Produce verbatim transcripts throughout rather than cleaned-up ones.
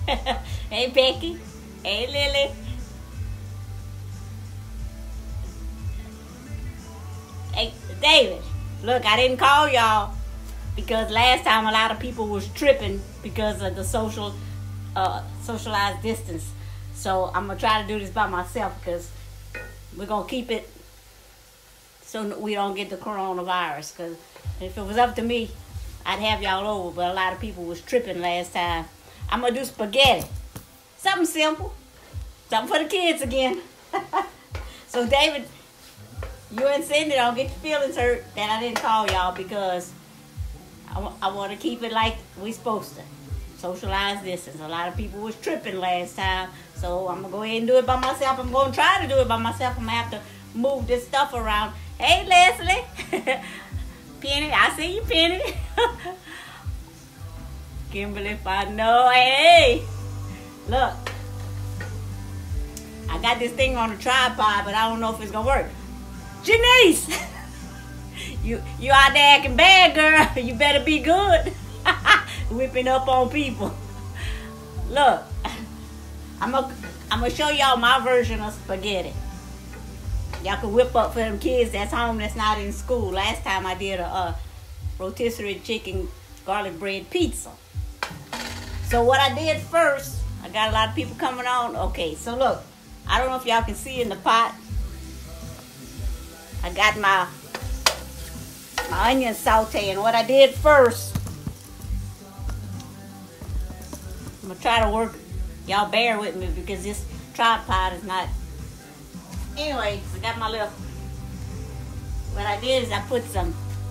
Hey, Becky. Hey, Lily. Hey, David. Look, I didn't call y'all because last time a lot of people was tripping because of the social, uh, socialized distance. So I'm gonna try to do this by myself because we're gonna keep it so we don't get the coronavirus. Because if it was up to me, I'd have y'all over. But a lot of people was tripping last time. I'm gonna do spaghetti. Something simple. Something for the kids again. So David, you and Cindy don't get your feelings hurt that I didn't call y'all because I, I want to keep it like we supposed to. Socialize distance. A lot of people was tripping last time. So I'm going to go ahead and do it by myself. I'm going to try to do it by myself. I'm going to have to move this stuff around. Hey, Leslie. Penny. I see you, Penny. Kimberly, if I know. Hey. Look. I got this thing on the tripod, but I don't know if it's going to work. Janice. you, you out there acting bad, girl. You better be good. Whipping up on people. Look. I'm gonna I'm gonna show y'all my version of spaghetti. Y'all can whip up for them kids that's home that's not in school. Last time I did a uh, rotisserie chicken garlic bread pizza. So what I did first, I got a lot of people coming on. Okay, so look, I don't know if y'all can see in the pot. I got my my onion saute, and what I did first, I'm gonna try to work. Y'all bear with me because this tripod is not. Anyway, I got my little. What I did is I put some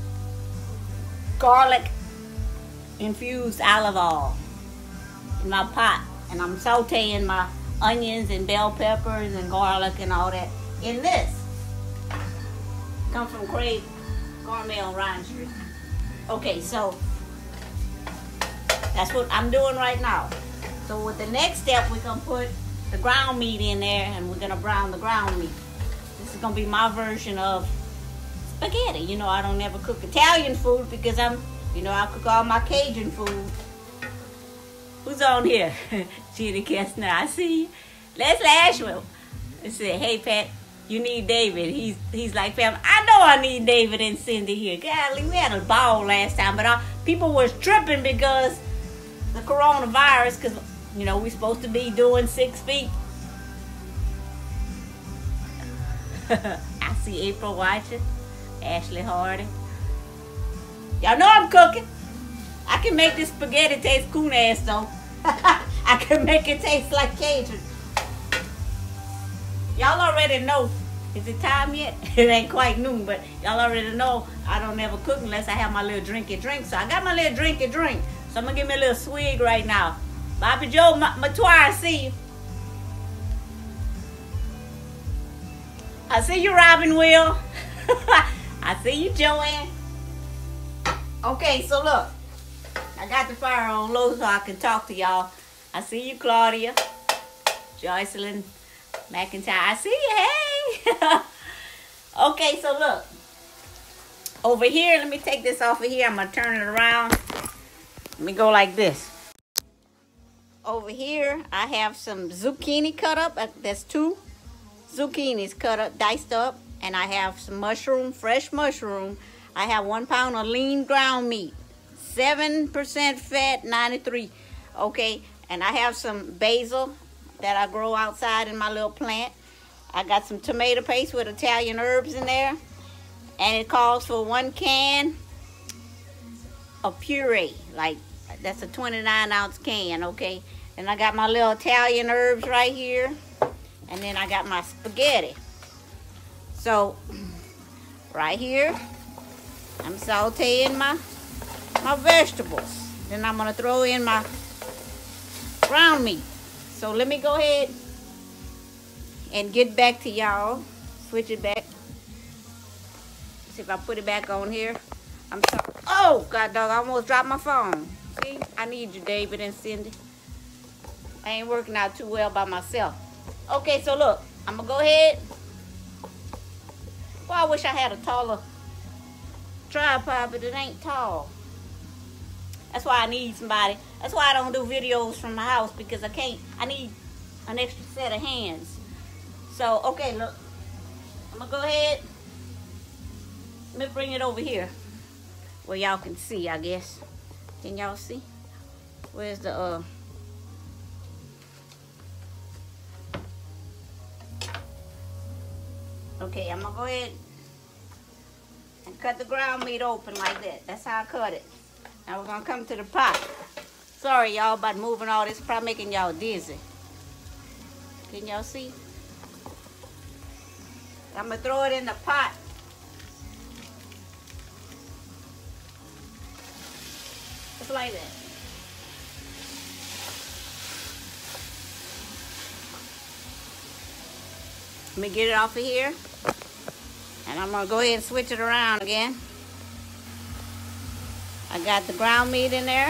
garlic infused olive oil in my pot, and I'm sauteing my onions and bell peppers and garlic and all that in this. Come from Craig Gourmet on Ryan Street. Okay, so that's what I'm doing right now. So with the next step, we're going to put the ground meat in there, and we're going to brown the ground meat. This is going to be my version of spaghetti. You know, I don't ever cook Italian food because I'm, you know, I cook all my Cajun food. Who's on here? Jenny Kestner, I see you. Leslie Ashwell. They said, hey, Pat, you need David. He's he's like, fam, I know I need David and Cindy here. Golly, we had a ball last time, but uh, people was tripping because the coronavirus, because, you know, we're supposed to be doing six feet. I see April watching. Ashley Hardy. Y'all know I'm cooking. I can make this spaghetti taste coon ass though. I can make it taste like Cajun. Y'all already know. Is it time yet? It ain't quite noon, but y'all already know I don't ever cook unless I have my little drinky drink. So I got my little drinky drink. So I'm gonna give me a little swig right now. Bobby Joe Matoir, I see you. I see you, Robin Will. I see you, Joanne. Okay, so look. I got the fire on low so I can talk to y'all. I see you, Claudia. Joycelyn McIntyre. I see you. Hey. Okay, so look. Over here, let me take this off of here. I'm going to turn it around. Let me go like this. Over here, I have some zucchini cut up. That's two zucchinis cut up, diced up. And I have some mushroom, fresh mushroom. I have one pound of lean ground meat. seven percent fat, ninety-three. Okay, and I have some basil that I grow outside in my little plant. I got some tomato paste with Italian herbs in there. And it calls for one can of puree. Like, that's a twenty-nine ounce can, okay? And I got my little Italian herbs right here. And then I got my spaghetti. So, right here, I'm sauteing my, my vegetables. Then I'm going to throw in my ground meat. So let me go ahead and get back to y'all. Switch it back. See if I put it back on here. I'm sorry. Oh, God dog, I almost dropped my phone. See, I need you, David and Cindy. I ain't working out too well by myself. Okay, so look, I'm going to go ahead. Well, I wish I had a taller tripod, but it ain't tall. That's why I need somebody That's why I don't do videos from my house, because I can't, I need an extra set of hands. So, okay, look. I'm gonna go ahead. Let me bring it over here where y'all can see, I guess. Can y'all see? Where's the, uh... Okay, I'm gonna go ahead and cut the ground meat open like that. That's how I cut it. Now we're gonna come to the pot. Sorry y'all about moving all this, probably making y'all dizzy. Can y'all see? I'm gonna throw it in the pot. Just like that. Let me get it off of here. And I'm gonna go ahead and switch it around again. I got the ground meat in there.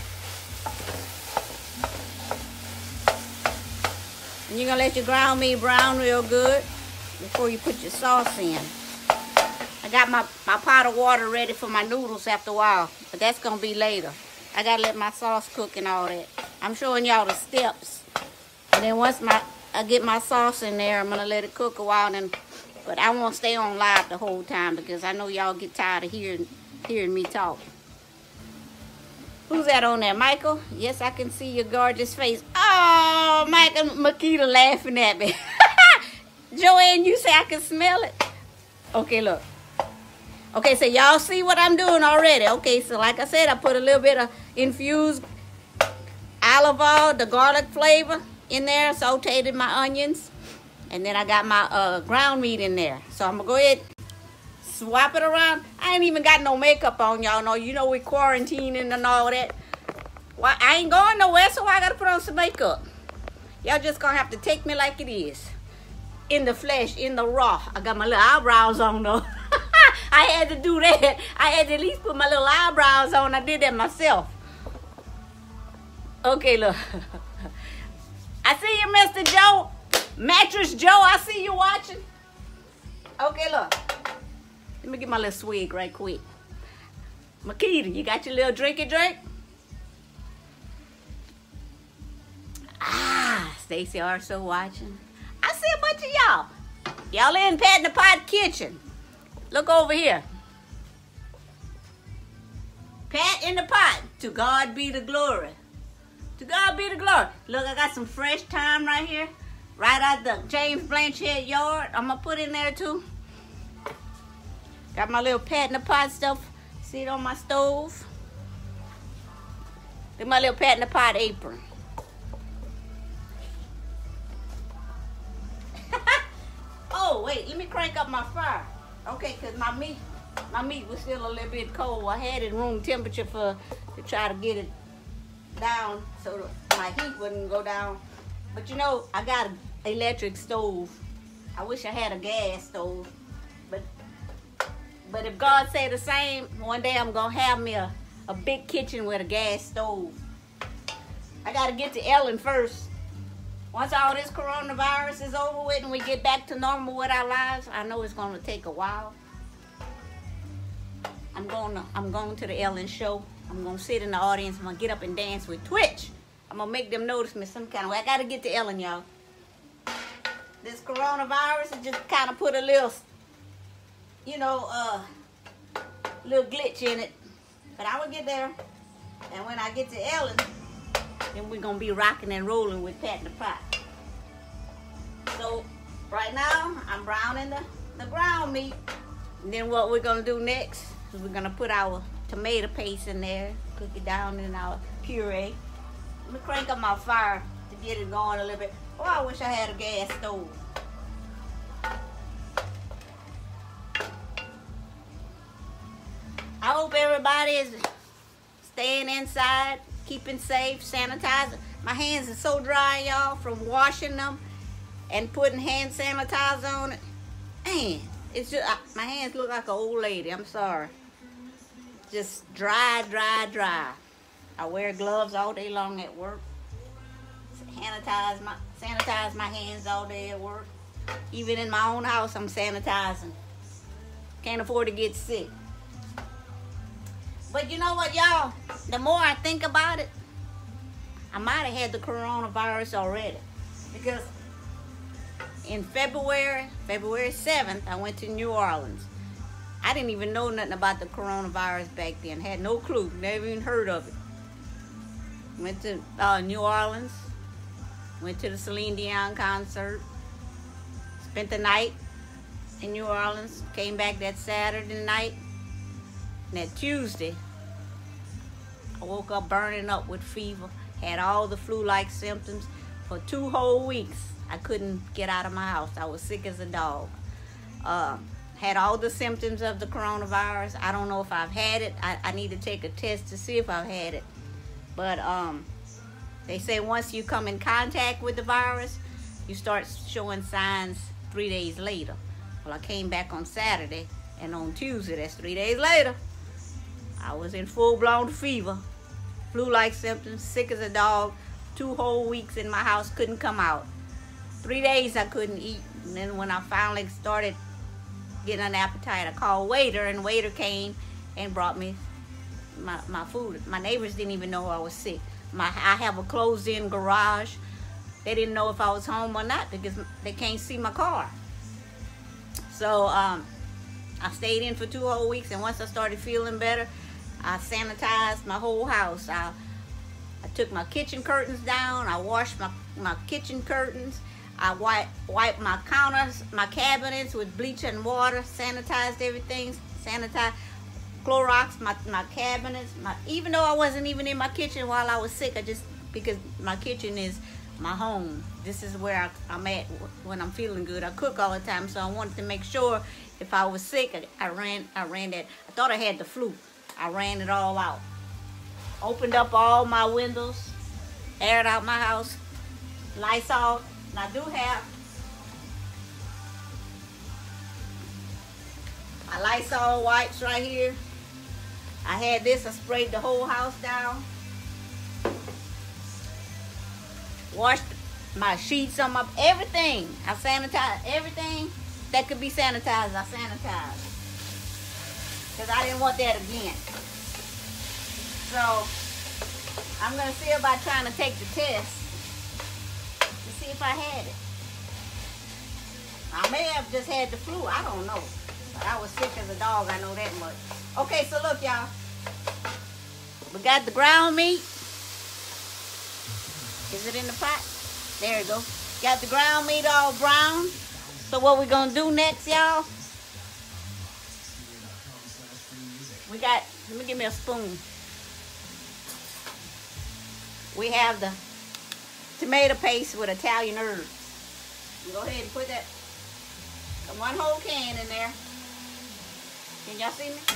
And you're gonna let your ground meat brown real good before you put your sauce in. I got my, my pot of water ready for my noodles after a while, but that's gonna be later. I gotta let my sauce cook and all that. I'm showing y'all the steps. And then once my I get my sauce in there, I'm gonna let it cook a while, and but I won't stay on live the whole time because I know y'all get tired of hearing hearing me talk. Who's that on there, Michael? Yes, I can see your gorgeous face. Oh, Michael, Makita laughing at me. Joanne, you say I can smell it? Okay, look. Okay, so y'all see what I'm doing already. Okay, so like I said, I put a little bit of infused olive oil, the garlic flavor in there, sauteed my onions, and then I got my uh, ground meat in there. So I'm gonna go ahead, swap it around. I ain't even got no makeup on, y'all know. You know we quarantining and all that. Well, I ain't going nowhere, so I gotta put on some makeup. Y'all just gonna have to take me like it is. In the flesh, in the raw. I got my little eyebrows on though. I had to do that. I had to at least put my little eyebrows on. I did that myself. Okay, look. I see you, Mister Joe. Mattress Joe, I see you watching. Okay, look. Let me get my little swig right quick. Makita, you got your little drinky drink? Ah, Stacy also watching. I see a bunch of y'all. Y'all in Pat in the Pot kitchen. Look over here. Pat in the Pot. To God be the glory. To God be the glory. Look, I got some fresh thyme right here. Right out the James Blanchard yard. I'm going to put in there too. Got my little Pat in the Pot stuff. See it on my stove. Look at my little Pat in the Pot apron. Oh, wait. Let me crank up my fire. Okay, because my meat, my meat was still a little bit cold. I had it room temperature for to try to get it down so my heat wouldn't go down. But you know, I got an electric stove. I wish I had a gas stove. But but if God say the same, one day I'm gonna have me a, a big kitchen with a gas stove. I gotta get to Ellen first. Once all this coronavirus is over with and we get back to normal with our lives, I know it's gonna take a while. I'm going to, I'm going to the Ellen show. I'm gonna sit in the audience. I'm gonna get up and dance with Twitch. I'm gonna make them notice me some kind of way. I gotta get to Ellen, y'all. This coronavirus has just kind of put a little, you know, uh, little glitch in it. But I will get there. And when I get to Ellen, then we're gonna be rocking and rolling with Pat in the Pot. So right now, I'm browning the, the ground meat. And then what we're gonna do next is we're gonna put our tomato paste in there, cook it down in our puree. Let me crank up my fire to get it going a little bit. Oh, I wish I had a gas stove. I hope everybody is staying inside, keeping safe, sanitizing. My hands are so dry, y'all, from washing them and putting hand sanitizer on it. Man, it's just, my hands look like an old lady. I'm sorry. Just dry, dry, dry. I wear gloves all day long at work. Sanitize my, sanitize my hands all day at work. Even in my own house, I'm sanitizing. Can't afford to get sick. But you know what, y'all? The more I think about it, I might have had the coronavirus already. Because in February, February seventh, I went to New Orleans. I didn't even know nothing about the coronavirus back then. Had no clue. Never even heard of it. Went to uh, New Orleans. Went to the Celine Dion concert. Spent the night in New Orleans. Came back that Saturday night. And that Tuesday, I woke up burning up with fever. Had all the flu-like symptoms. For two whole weeks, I couldn't get out of my house. I was sick as a dog. Um, had all the symptoms of the coronavirus. I don't know if I've had it. I, I need to take a test to see if I've had it. But um, they say once you come in contact with the virus, you start showing signs three days later. Well, I came back on Saturday, and on Tuesday, that's three days later, I was in full-blown fever, flu-like symptoms, sick as a dog, two whole weeks in my house, couldn't come out. Three days I couldn't eat, and then when I finally started getting an appetite, I called waiter, and waiter came and brought me my, my food. My neighbors didn't even know I was sick. My I have a closed-in garage. They didn't know if I was home or not because they can't see my car. So um, I stayed in for two whole weeks, and once I started feeling better, I sanitized my whole house. I, I took my kitchen curtains down. I washed my, my kitchen curtains. I wipe, wiped my counters, my cabinets with bleach and water, sanitized everything, sanitized, Clorox my, my cabinets. My, even though I wasn't even in my kitchen while I was sick, I just, because my kitchen is my home. This is where I, I'm at when I'm feeling good. I cook all the time, so I wanted to make sure if I was sick, I, I ran I ran that. I thought I had the flu. I ran it all out. Opened up all my windows, aired out my house, Lysol. And I do have my Lysol wipes right here. I had this, I sprayed the whole house down. Washed my sheets on my, everything. I sanitized everything that could be sanitized, I sanitized. Because I didn't want that again. So, I'm going to see about trying to take the test. See if I had it. I may have just had the flu. I don't know. But I was sick as a dog. I know that much. Okay, so look, y'all. We got the ground meat. Is it in the pot? There you go. Got the ground meat all brown. So what we gonna do next, y'all? We got, let me give me a spoon. We have the tomato paste with Italian herbs. Go ahead and put that one whole can in there. Can y'all see me?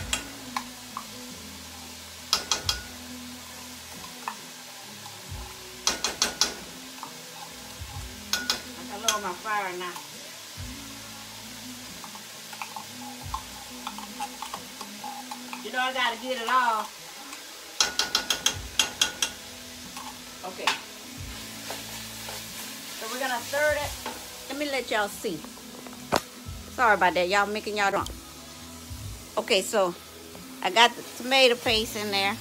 I can lower my fire now. You know I gotta get it all. Okay. So we're gonna stir it. Let me let y'all see. Sorry about that, y'all making y'all drunk. Okay, so I got the tomato paste in there.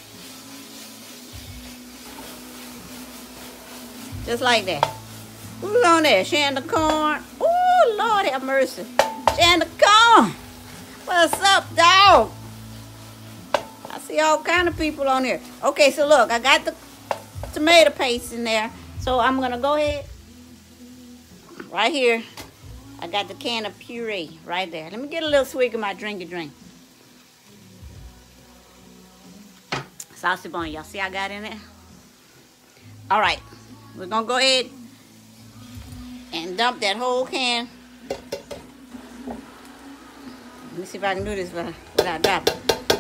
Just like that. Who's on there? Shanda Corn. Oh, Lord have mercy. Shanda Corn. What's up, dog? I see all kind of people on here. Okay, so look, I got the tomato paste in there. So I'm gonna go ahead, right here, I got the can of puree right there. Let me get a little swig of my drinky drink. Saucy bone, y'all see I got in there? All right, we're gonna go ahead and dump that whole can. Let me see if I can do this without, without dropping.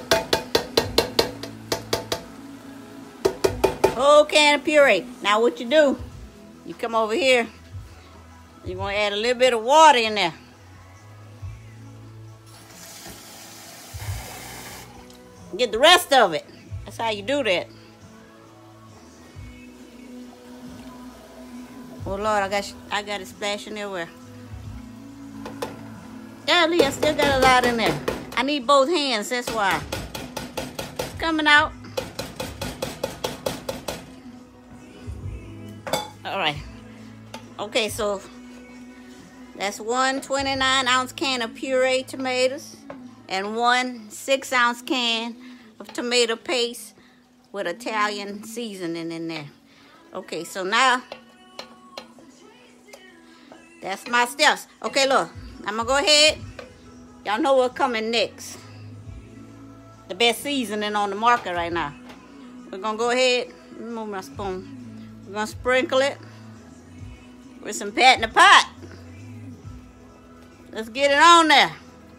Whole can of puree. Now what you do, you come over here, you're going to add a little bit of water in there. Get the rest of it. That's how you do that. Oh Lord, I got I got it splashing everywhere. Golly, I still got a lot in there. I need both hands, that's why. It's coming out. All right. Okay, so that's one twenty-nine ounce can of pureed tomatoes and one six ounce can of tomato paste with Italian seasoning in there. Okay, so now that's my steps. Okay, look, I'm gonna go ahead. Y'all know what's coming next. The best seasoning on the market right now. We're gonna go ahead, let me move my spoon. We're gonna sprinkle it with some Pat in the Pot. Let's get it on there.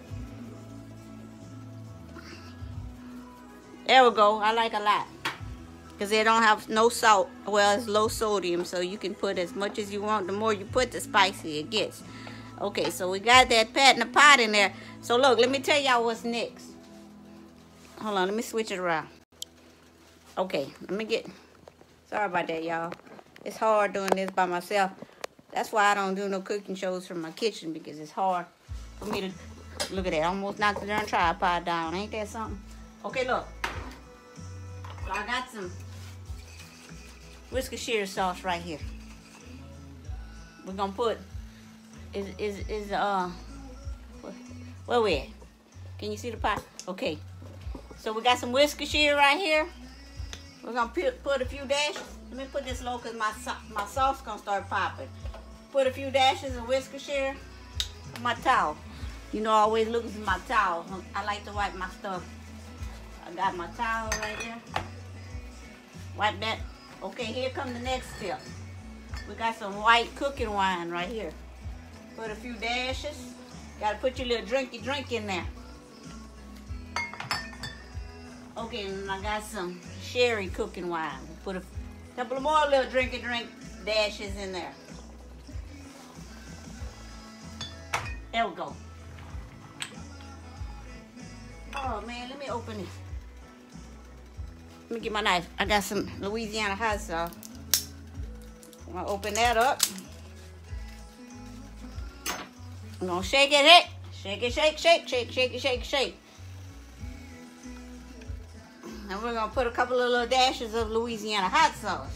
There we go. I like a lot. Because they don't have no salt. Well, it's low sodium, so you can put as much as you want. The more you put, the spicier it gets. Okay, so we got that Pat in the Pot in there. So look, let me tell y'all what's next. Hold on, let me switch it around. Okay, let me get... Sorry about that, y'all. It's hard doing this by myself. That's why I don't do no cooking shows from my kitchen, because it's hard for me to... Look at that, almost knocked the darn tripod down. Ain't that something? Okay, look. So I got some Worcestershire sauce right here. We're gonna put... Is, is, is, uh... Where we at? Can you see the pot? Okay. So we got some Worcestershire right here. We're gonna put, put a few dashes. Let me put this low because my, my sauce gonna start popping. Put a few dashes of Worcestershire on my towel. You know, I always look at my towel. I like to wipe my stuff. I got my towel right there. Wipe that. Okay, here comes the next step. We got some white cooking wine right here. Put a few dashes. Gotta put your little drinky drink in there. Okay, and I got some sherry cooking wine. Put a couple of more little drinky drink dashes in there. There we go. Oh man, let me open it. Let me get my knife. I got some Louisiana hot sauce. I'm gonna open that up. I'm gonna shake it, it. Shake it, shake, shake, shake, shake it, shake, shake. And we're gonna put a couple of little dashes of Louisiana hot sauce.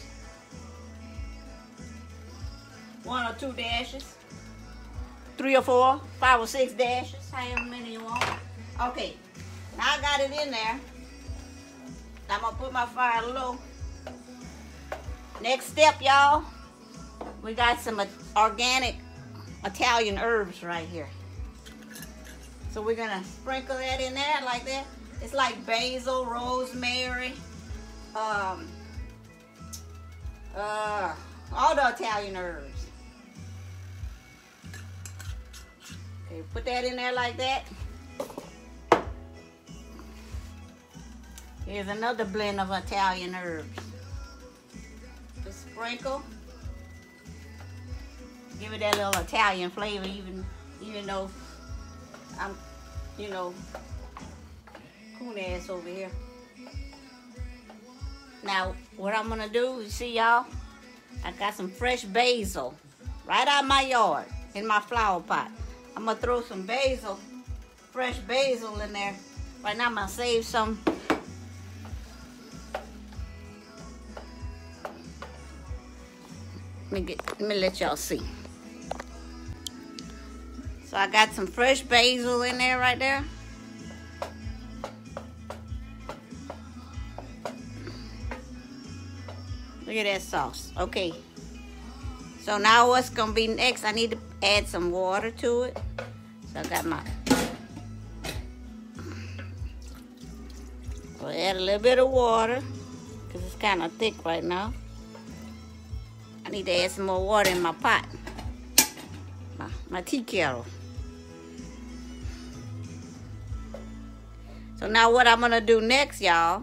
One or two dashes. Three or four, five or six dashes, however many you want. Okay, now I got it in there. I'm gonna put my fire low. Next step, y'all. We got some organic Italian herbs right here. So we're gonna sprinkle that in there like that. It's like basil, rosemary, um, uh, all the Italian herbs. Okay, put that in there like that. Here's another blend of Italian herbs. Just sprinkle. Give it that little Italian flavor, even even though I'm, you know, coon ass over here. Now, what I'm gonna do, you see y'all, I got some fresh basil right out of my yard in my flower pot. I'm gonna throw some basil, fresh basil in there. Right now I'm gonna save some. Let me get, let me let y'all see. So I got some fresh basil in there right there. Look at that sauce. Okay. So now what's gonna be next? I need to add some water to it. So I got my. I'll add a little bit of water because it's kind of thick right now. I need to add some more water in my pot, my, my tea kettle. So now what I'm gonna do next, y'all,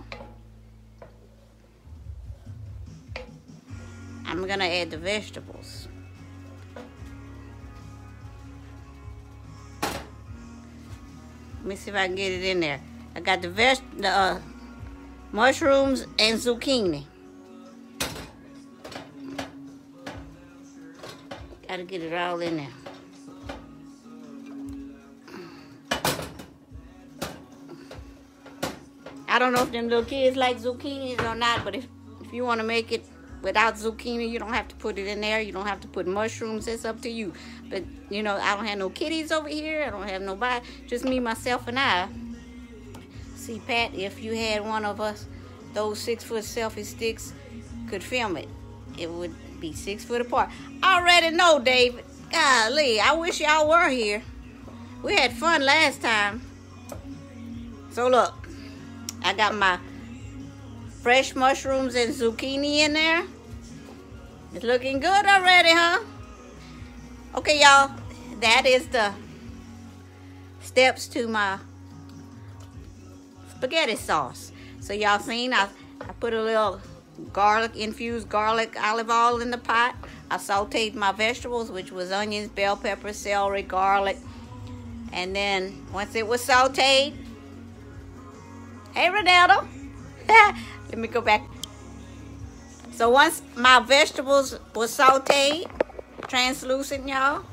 I'm gonna add the vegetables. Let me see if I can get it in there. I got the veg, the uh, mushrooms and zucchini. Gotta get it all in there. I don't know if them little kids like zucchinis or not, but if, if you want to make it without zucchini. You don't have to put it in there. You don't have to put mushrooms. It's up to you. But, you know, I don't have no kitties over here. I don't have nobody. Just me, myself, and I. See, Pat, if you had one of us, those six-foot selfie sticks, could film it, it would be six foot apart. I already know, David. Golly, I wish y'all were here. We had fun last time. So look, I got my fresh mushrooms and zucchini in there. It's looking good already, huh? Okay, y'all, that is the steps to my spaghetti sauce. So y'all seen, I, I put a little garlic, infused garlic olive oil in the pot. I sauteed my vegetables, which was onions, bell pepper, celery, garlic. And then once it was sauteed, hey Ronaldo, let me go back. So once my vegetables were sauteed, translucent, y'all,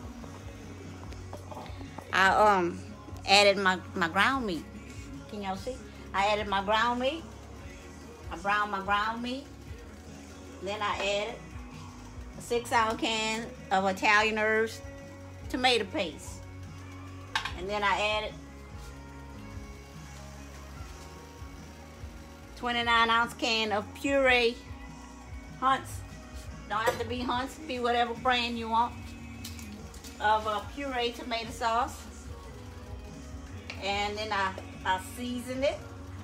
I um added my, my ground meat. Can y'all see? I added my ground meat. I browned my ground meat. Then I added a six ounce can of Italian herbs tomato paste. And then I added twenty-nine ounce can of puree Hunt's. Don't have to be Hunt's, be whatever brand you want. Of uh, puree tomato sauce. And then I, I seasoned it.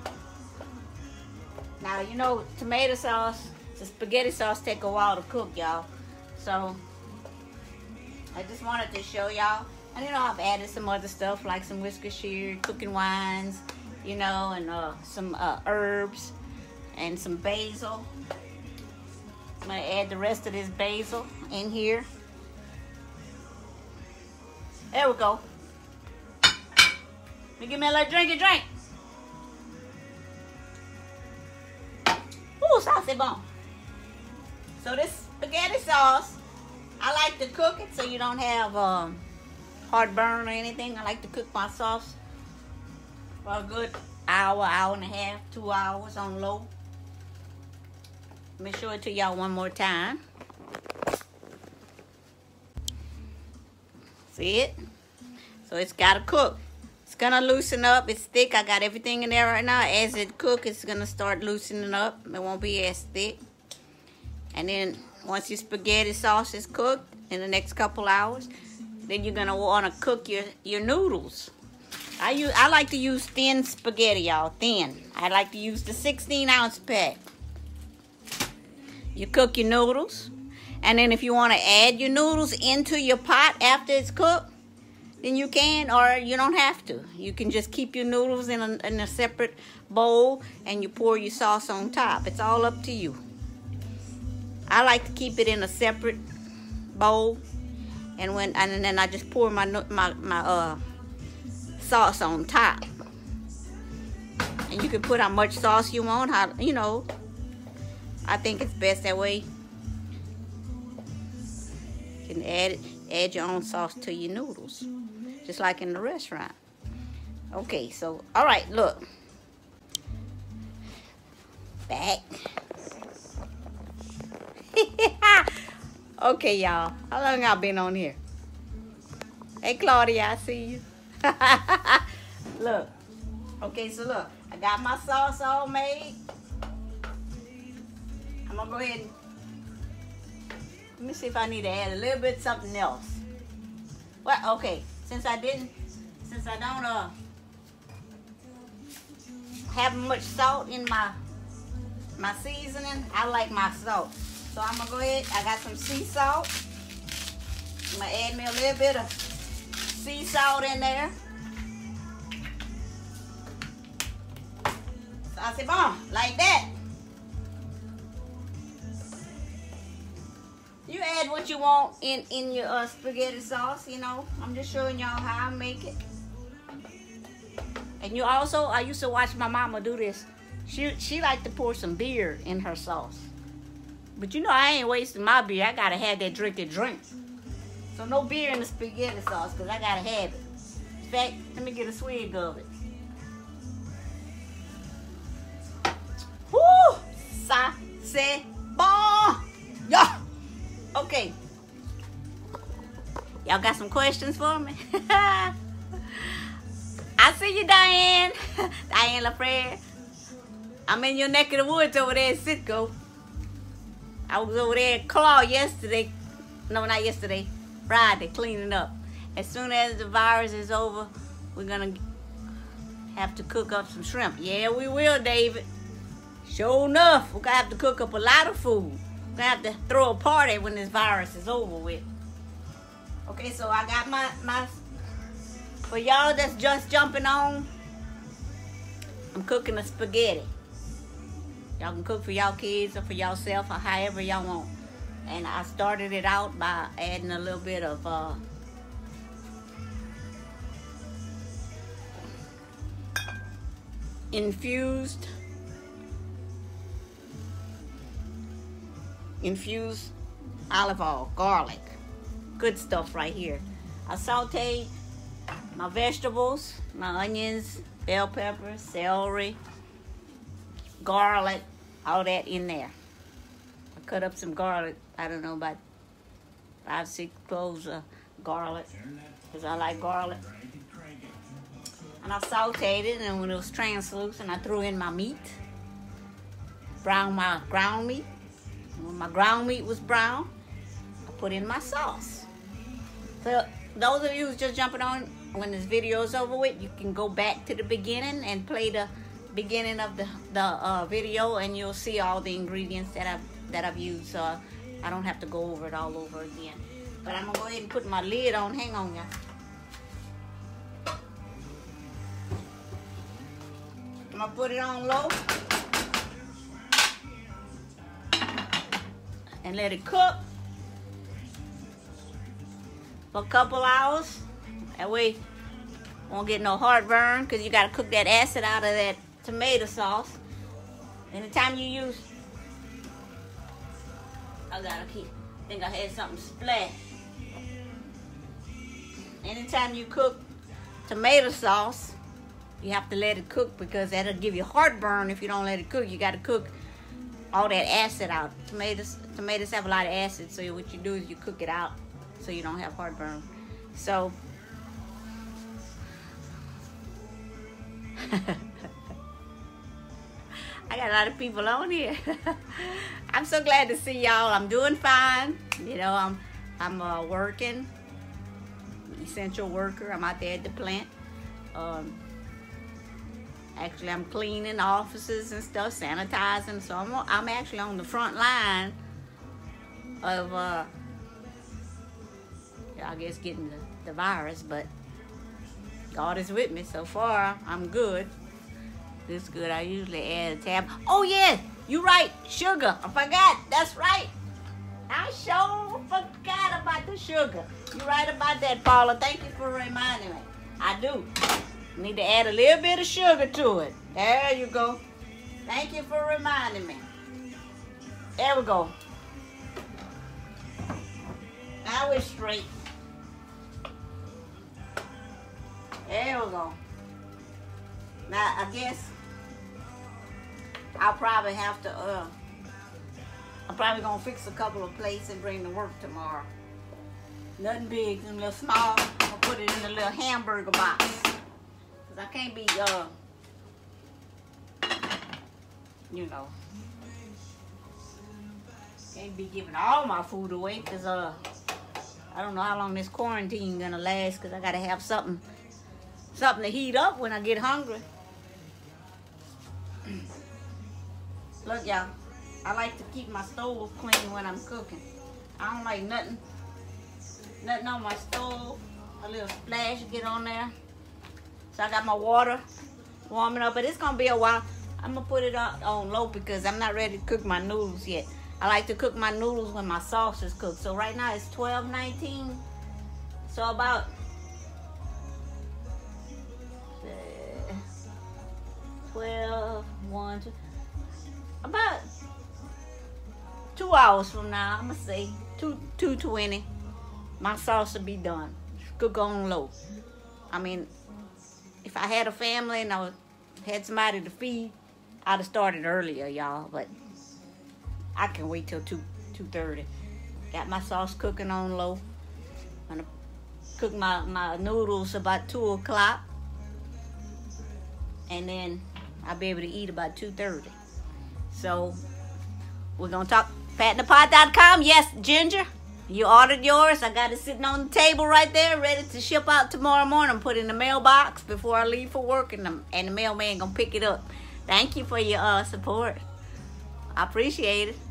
Now, you know, tomato sauce, the spaghetti sauce take a while to cook, y'all. So, I just wanted to show y'all. And, you know, I've added some other stuff, like some Worcestershire, cooking wines, you know, and uh, some uh, herbs and some basil. I'm going to add the rest of this basil in here. There we go. Let me give me a little drinky drink. Ooh, saucy bon. So this spaghetti sauce, I like to cook it so you don't have um, heartburn or anything. I like to cook my sauce for a good hour, hour and a half, two hours on low. Let me show it to y'all one more time. See it? So it's got to cook. It's gonna loosen up. It's thick. I got everything in there right now. As it cooks, it's gonna start loosening up. It won't be as thick. And then once your spaghetti sauce is cooked in the next couple hours, then you're gonna wanna cook your, your noodles. I use I like to use thin spaghetti, y'all. Thin. I like to use the sixteen ounce pack. You cook your noodles. And then if you wanna add your noodles into your pot after it's cooked, then you can, or you don't have to. You can just keep your noodles in a, in a separate bowl and you pour your sauce on top. It's all up to you. I like to keep it in a separate bowl, and when and then I just pour my my my uh sauce on top. And you can put how much sauce you want. How you know? I think it's best that way. You can add it, add your own sauce to your noodles. Just like in the restaurant. Okay, so, all right, look. Back. Okay, y'all. How long y'all been on here? Hey, Claudia, I see you. Look. Okay, so look. I got my sauce all made. I'm going to go ahead and... Let me see if I need to add a little bit something else. Well, okay. Since I didn't, since I don't uh have much salt in my my seasoning, I like my salt. So I'm gonna go ahead. I got some sea salt. I'm gonna add me a little bit of sea salt in there. So I say, boom, like that. You add what you want in, in your uh, spaghetti sauce, you know. I'm just showing y'all how I make it. And you also, I used to watch my mama do this. She she liked to pour some beer in her sauce. But you know, I ain't wasting my beer. I gotta have that drinky drink. So no beer in the spaghetti sauce, because I gotta have it. In fact, let me get a swig of it. Woo! Saucy bon! Okay. Y'all got some questions for me? I see you, Diane. Diane LaFrere. I'm in your neck of the woods over there at Citgo. I was over there at Claw yesterday. No, not yesterday. Friday, cleaning up. As soon as the virus is over, we're going to have to cook up some shrimp. Yeah, we will, David. Sure enough, we're going to have to cook up a lot of food. We're going to have to throw a party when this virus is over with. Okay, so I got my, my for y'all that's just jumping on, I'm cooking a spaghetti. Y'all can cook for y'all kids or for yourself or however y'all want. And I started it out by adding a little bit of uh, infused infused olive oil, garlic. Good stuff right here. I sauteed my vegetables, my onions, bell peppers, celery, garlic, all that in there. I cut up some garlic. I don't know, about five, six cloves of garlic, because I like garlic. And I sauteed it, and when it was translucent, I threw in my meat. Browned my ground meat. And when my ground meat was brown, I put in my sauce. So those of you who's just jumping on, when this video is over with, you can go back to the beginning and play the beginning of the, the uh, video, and you'll see all the ingredients that I've, that I've used. So I don't have to go over it all over again. But I'm going to go ahead and put my lid on. Hang on, y'all. I'm going to put it on low and let it cook for a couple hours. That way won't get no heartburn, because you got to cook that acid out of that tomato sauce. Anytime you use, I gotta keep, I think I had something splat. Anytime you cook tomato sauce, you have to let it cook, because that'll give you heartburn if you don't let it cook. You got to cook all that acid out. Tomatoes, tomatoes have a lot of acid, so what you do is you cook it out so you don't have heartburn. So I got a lot of people on here. I'm so glad to see y'all. I'm doing fine. You know, I'm I'm uh, working, essential worker. I'm out there at the plant. Um, actually, I'm cleaning offices and stuff, sanitizing. So I'm I'm actually on the front line of, uh, I guess, getting the, the virus. But God is with me so far. I'm good. This good. I usually add a tab. Oh yeah, you right. Sugar. I forgot. That's right. I sure forgot about the sugar. You're right about that, Paula. Thank you for reminding me. I do. Need to add a little bit of sugar to it. There you go. Thank you for reminding me. There we go. Now we're straight. There we go. Now, I guess I'll probably have to, uh, I'm probably going to fix a couple of plates and bring to work tomorrow. Nothing big, a little small. I'll put it in the little hamburger box. Because I can't be, uh, you know, can't be giving all my food away, because, uh, I don't know how long this quarantine going to last, because I got to have something, something to heat up when I get hungry. Look, y'all, I like to keep my stove clean when I'm cooking. I don't like nothing, nothing on my stove. A little splash get on there. So I got my water warming up, but it's gonna be a while. I'm gonna put it on, on low, because I'm not ready to cook my noodles yet. I like to cook my noodles when my sauce is cooked. So right now it's twelve nineteen. So about uh, twelve, one, two. About two hours from now, I'm gonna say two two twenty, my sauce will be done. Cook on low. I mean, if I had a family and I had somebody to feed, I'd have started earlier, y'all. But I can wait till two two thirty. Got my sauce cooking on low. I'm gonna cook my, my noodles about two o'clock. And then I'll be able to eat about two thirty. So we're gonna talk pat in the pot dot com. Yes, Ginger, you ordered yours. I got it sitting on the table right there, ready to ship out tomorrow morning. Put it in the mailbox before I leave for work, and the, and the mailman gonna pick it up. Thank you for your uh, support. I appreciate it.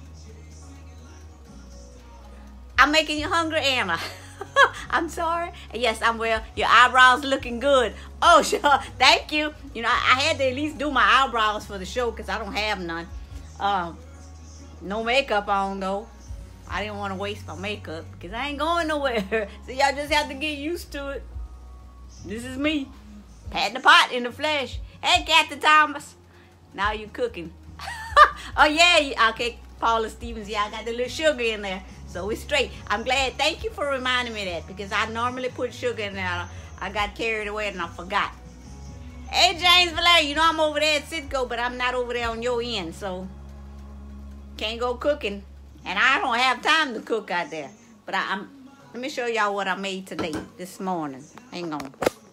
I'm making you hungry, Anna. I'm sorry. Yes, I'm well. Your eyebrows looking good. Oh, sure. Thank you. You know, I, I had to at least do my eyebrows for the show because I don't have none. Um, no makeup on, though. I didn't want to waste my makeup because I ain't going nowhere. So y'all just have to get used to it. This is me. Patting the pot in the flesh. Hey, Kathy Thomas. Now you cooking. Oh, yeah. Okay, Paula Stevens. Yeah, I got the little sugar in there. So it's straight. I'm glad. Thank you for reminding me of that because I normally put sugar in there. I got carried away and I forgot. Hey, James Valer, you know I'm over there at Citgo, but I'm not over there on your end. So can't go cooking. And I don't have time to cook out there. But I, I'm. Let me show y'all what I made today, this morning. Hang on.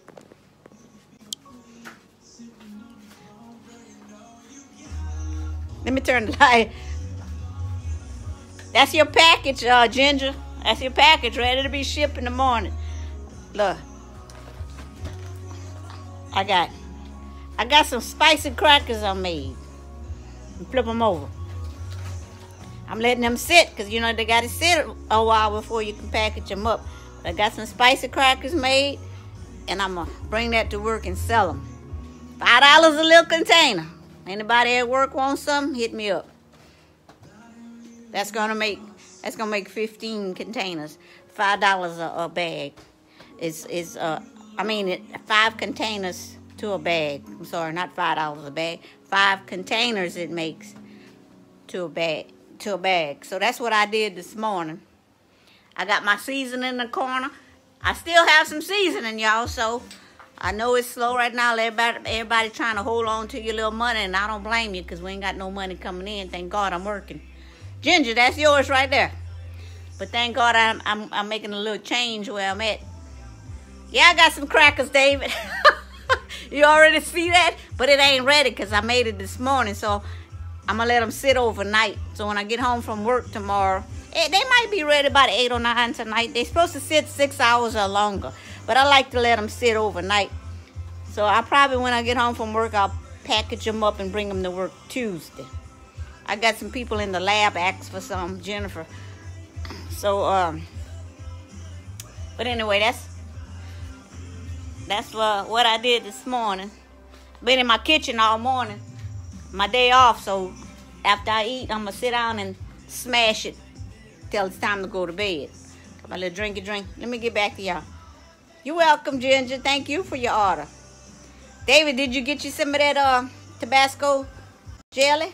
Let me turn the light. That's your package, uh, Ginger. That's your package, ready to be shipped in the morning. Look, I got, I got some spicy crackers I made. Flip them over. I'm letting them sit because you know they got to sit a while before you can package them up. But I got some spicy crackers made, and I'm gonna bring that to work and sell them. Five dollars a little container. Anybody at work want some? Hit me up. That's gonna make that's gonna make fifteen containers, five dollars a, a bag. It's it's uh I mean it, five containers to a bag. I'm sorry, not five dollars a bag. Five containers it makes to a bag to a bag. So that's what I did this morning. I got my seasoning in the corner. I still have some seasoning, y'all. So I know it's slow right now. Everybody everybody trying to hold on to your little money, and I don't blame you because we ain't got no money coming in. Thank God I'm working. Ginger, that's yours right there. But thank God I'm, I'm, I'm making a little change where I'm at. Yeah, I got some crackers, David. You already see that? But it ain't ready because I made it this morning. So I'm going to let them sit overnight. So when I get home from work tomorrow, eh, they might be ready about eight or nine tonight. They're supposed to sit six hours or longer. But I like to let them sit overnight. So I probably, when I get home from work, I'll package them up and bring them to work Tuesday. I got some people in the lab asked for some, Jennifer. So, um, but anyway, that's that's uh, what I did this morning. Been in my kitchen all morning. My day off, so after I eat, I'm gonna sit down and smash it till it's time to go to bed. Got my little drinky drink. Let me get back to y'all. You're welcome, Ginger. Thank you for your order. David, did you get you some of that uh, Tabasco jelly?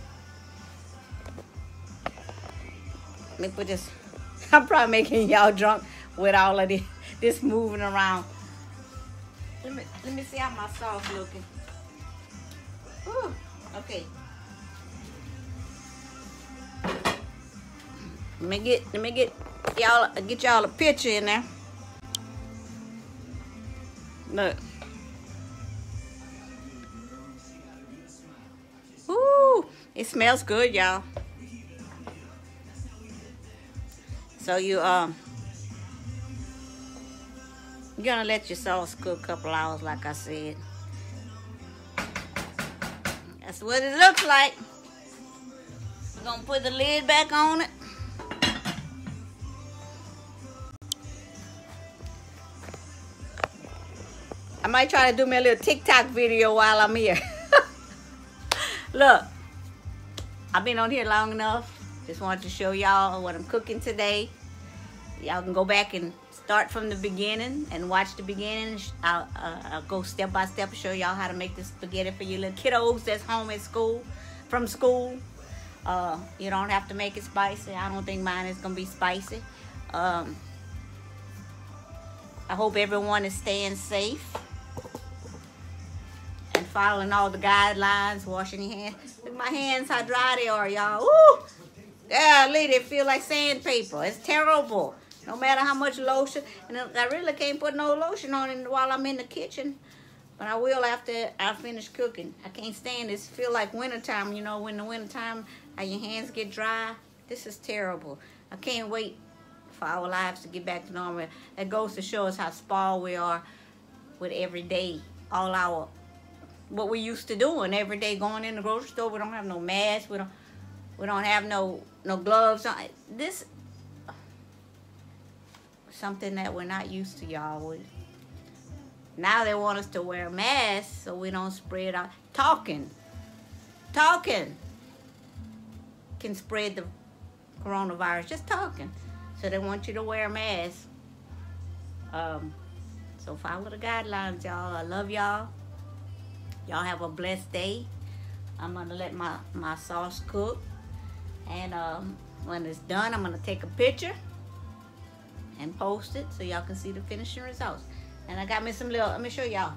Let me put this. I'm probably making y'all drunk with all of this, this moving around. Let me let me see how my sauce looking. Ooh, okay. Let me get let me get y'all get y'all a picture in there. Look. Ooh, it smells good, y'all. So you um you're gonna let your sauce cook a couple hours, like I said. That's what it looks like. We're gonna put the lid back on it. I might try to do me a little TikTok video while I'm here. Look, I've been on here long enough. Just wanted to show y'all what I'm cooking today. Y'all can go back and start from the beginning and watch the beginning. I'll, uh, I'll go step by step and show y'all how to make this spaghetti for your little kiddos that's home at school, from school. Uh, you don't have to make it spicy. I don't think mine is going to be spicy. Um, I hope everyone is staying safe and following all the guidelines, washing your hands. Look at my hands, how dry they are, y'all. Ooh! Yeah, lady, it feel like sandpaper. It's terrible. No matter how much lotion. And I really can't put no lotion on it while I'm in the kitchen. But I will after I finish cooking. I can't stand this. It feel like wintertime, you know, when the wintertime, how your hands get dry. This is terrible. I can't wait for our lives to get back to normal. That goes to show us how spoiled we are with every day. All our, what we used to doing every day, going in the grocery store. We don't have no mask. We don't, we don't have no, no gloves on. This, something that we're not used to, y'all. Now they want us to wear masks so we don't spread out. Talking. Talking can spread the coronavirus. Just talking. So they want you to wear a mask. Um, so follow the guidelines, y'all. I love y'all. Y'all have a blessed day. I'm going to let my, my sauce cook. And um, when it's done, I'm going to take a picture and post it so y'all can see the finishing results. And I got me some little, let me show y'all.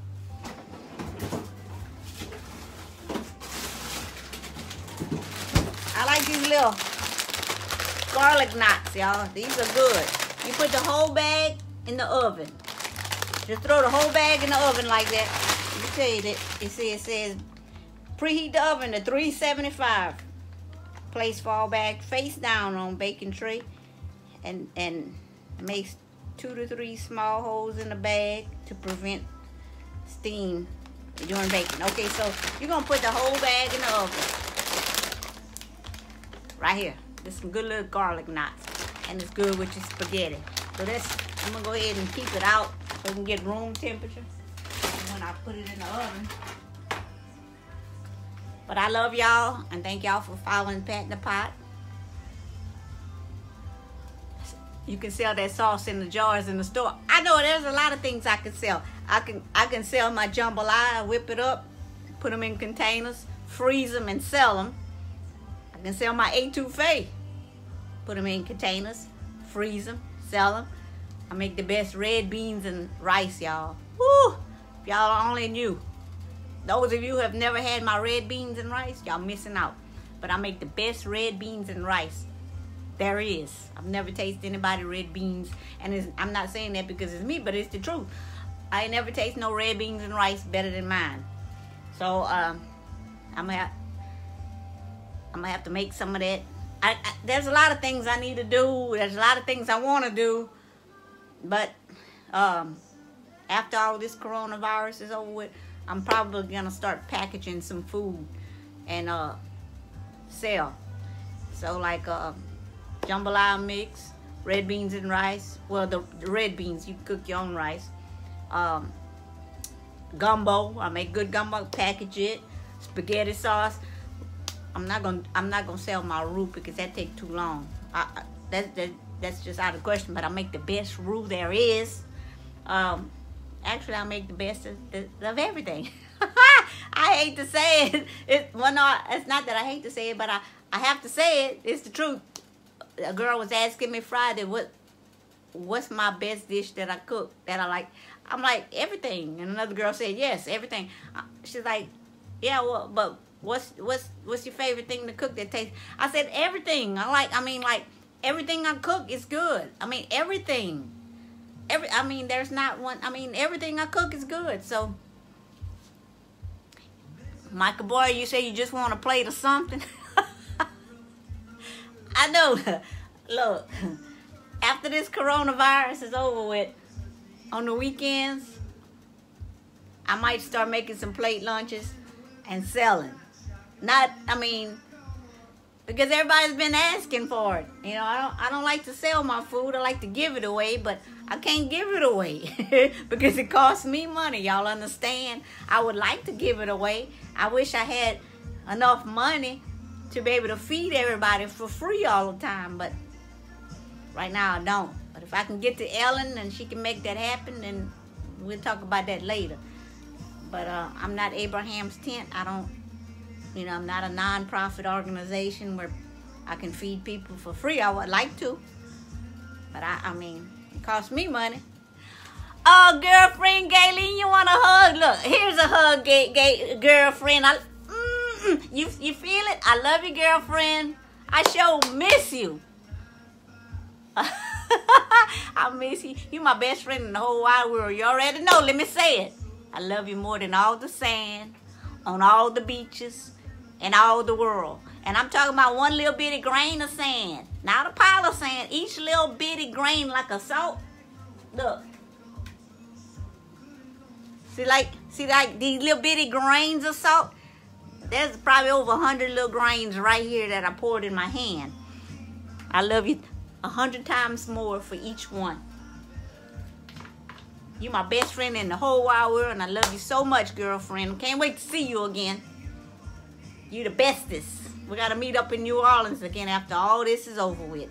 I like these little garlic knots, y'all. These are good. You put the whole bag in the oven. Just throw the whole bag in the oven like that. Let me tell you that. You see it says preheat the oven to three seventy-five. Place fall bag face down on baking tray and, and make two to three small holes in the bag to prevent steam during baking. Okay, so you're gonna put the whole bag in the oven. Right here. There's some good little garlic knots. And it's good with your spaghetti. So that's, I'm gonna go ahead and keep it out so we can get room temperature when I put it in the oven. But I love y'all and thank y'all for following Pat in the Pot. You can sell that sauce in the jars in the store. I know there's a lot of things I can sell. I can I can sell my jambalaya, whip it up, put them in containers, freeze them and sell them. I can sell my etouffee, put them in containers, freeze them, sell them. I make the best red beans and rice, y'all. Woo! If y'all only knew. Those of you who have never had my red beans and rice, y'all missing out. But I make the best red beans and rice there is. I've never tasted anybody red beans. And it's, I'm not saying that because it's me, but it's the truth. I ain't never taste no red beans and rice better than mine. So, um, I'm gonna have, I'm gonna have to make some of that. I, I, there's a lot of things I need to do. There's a lot of things I want to do. But, um, after all this coronavirus is over with, I'm probably gonna start packaging some food and, uh, sell. So, like, uh, jambalaya mix, red beans and rice. Well, the, the red beans, you cook your own rice. Um, gumbo, I make good gumbo, package it. Spaghetti sauce. I'm not gonna, I'm not gonna sell my roux because that takes too long. I, I, that, that, that's just out of question. But I make the best roux there is. Um, actually, I make the best of, of everything. I hate to say it. It, well, no, it's not that I hate to say it, but I, I have to say it. It's the truth. A girl was asking me Friday, what, what's my best dish that I cook, that I like? I'm like, everything. And another girl said, yes, everything. She's like, yeah, well, but what's what's what's your favorite thing to cook that tastes? I said, everything. I like, I mean, like, everything I cook is good. I mean, everything. Every, I mean, there's not one, I mean, everything I cook is good. So, Michael Boy, you say you just want a plate of something? I know. Look, after this coronavirus is over with, on the weekends, I might start making some plate lunches and selling. Not, I mean, because everybody's been asking for it. You know, I don't, I don't like to sell my food. I like to give it away, but I can't give it away because it costs me money. Y'all understand? I would like to give it away. I wish I had enough money to be able to feed everybody for free all the time, but right now I don't. But if I can get to Ellen and she can make that happen, then we'll talk about that later. But uh, I'm not Abraham's Tent. I don't, you know, I'm not a non-profit organization where I can feed people for free. I would like to, but I, I mean, it costs me money. Oh, girlfriend Gayleen, you want a hug? Look, here's a hug, gay, gay, girlfriend. I, You, you feel it? I love you, girlfriend. I sure miss you. I miss you. You my best friend in the whole wide world. You already know. Let me say it. I love you more than all the sand on all the beaches and all the world. And I'm talking about one little bitty grain of sand. Not a pile of sand. Each little bitty grain like a salt. Look. See like, see like these little bitty grains of salt? There's probably over a hundred little grains right here that I poured in my hand. I love you a hundred times more for each one. You my best friend in the whole wide world, and I love you so much, girlfriend. Can't wait to see you again. You the bestest. We gotta meet up in New Orleans again after all this is over with.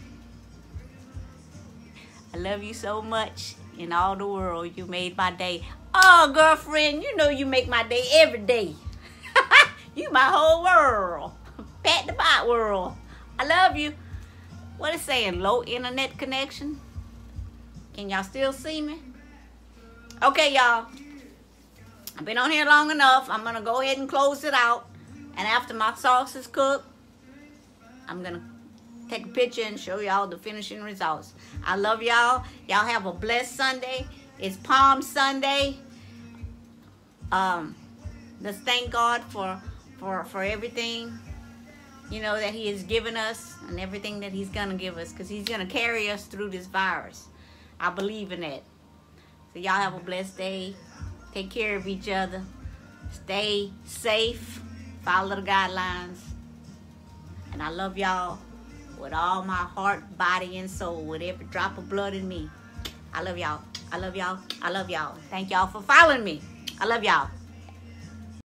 I love you so much in all the world. You made my day. Oh, girlfriend, you know you make my day every day. You my whole world. Pat the bot world. I love you. What is saying? Low internet connection? Can y'all still see me? Okay, y'all. I've been on here long enough. I'm going to go ahead and close it out. And after my sauce is cooked, I'm going to take a picture and show y'all the finishing results. I love y'all. Y'all have a blessed Sunday. It's Palm Sunday. Um, let's thank God for, for, for everything, you know, that he has given us and everything that he's going to give us, because he's going to carry us through this virus. I believe in that. So y'all have a blessed day. Take care of each other. Stay safe. Follow the guidelines. And I love y'all with all my heart, body, and soul, with every drop of blood in me. I love y'all. I love y'all. I love y'all. Thank y'all for following me. I love y'all.